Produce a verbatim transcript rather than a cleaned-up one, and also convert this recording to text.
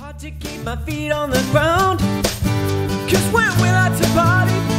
Hard to keep my feet on the ground, 'cause when we like to party